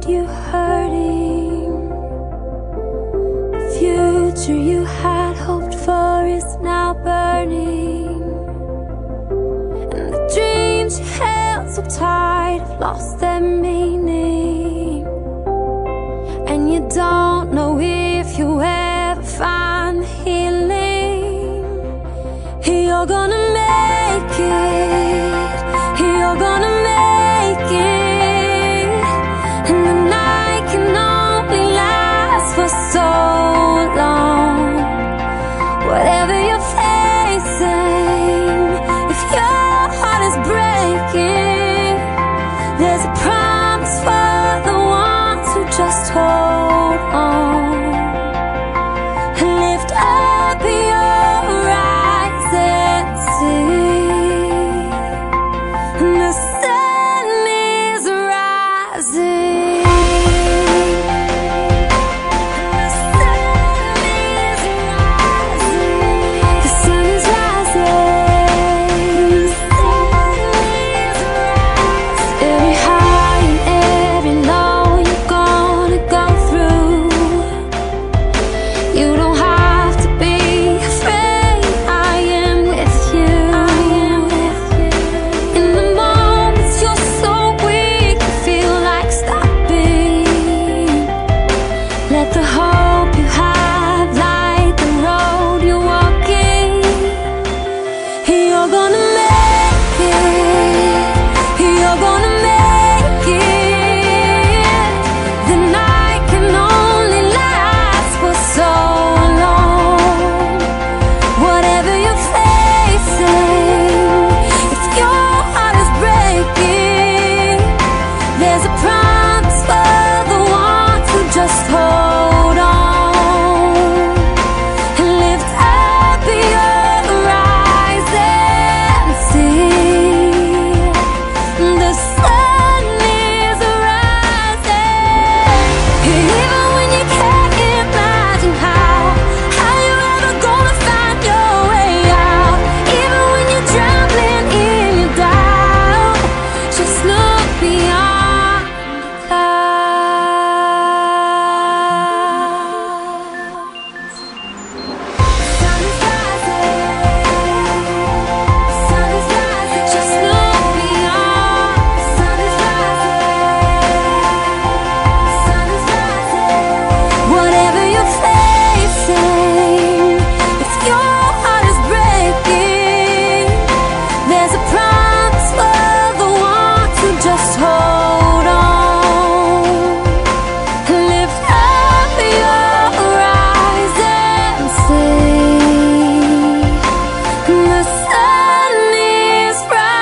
left you hurting. The future you had hoped for is now burning, and the dreams you held so tight have lost their meaning. And you don't know if you ever find the healing. You're gonna make it, you're gonna make it. And the night can only last for so long. Whatever you're facing, if your heart is breaking, there's a promise for the ones who just hold on. Lift up your eyes and see, the sun is rising. The sun is rising. The sun is rising. The sun is rising. Every high and every low you're gonna go through. You don't have to be afraid, I am with you. In the moments you're so weak, you feel like stopping. Let the hope you have light the road you're walking. You're gonna make it, you're gonna make it. The night can only last for so long. Whatever you're facing, if your heart is breaking, there's a promise for the ones who just hold on. Lift up your eyes and see, the sun is rising. Even when you can't imagine how you ever gonna find your way out. Even when you're drowning in your doubt, just look beyond the clouds. Sun is rising. Sun is rising. Just look beyond. Sun is rising. Sun is rising. Whatever you're facing, if your heart is breaking, there's a promise for the ones who just hold on. Lift up your eyes and see, the sun is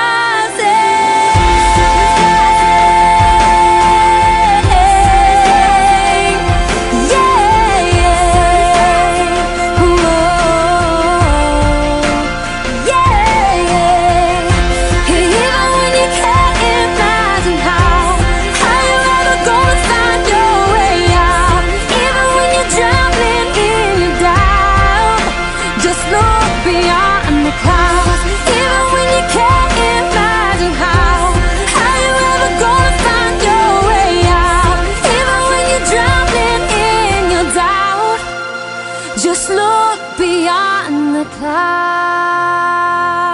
rising. Yeah, yeah. Whoa. Yeah, yeah. Even when you can't imagine how you ever gonna find your way out. Even when you're drowning in your doubt, just look beyond the clouds. Even when you can't imagine how you ever gonna find your way out. Even when you're drowning in your doubt, just look beyond the clouds.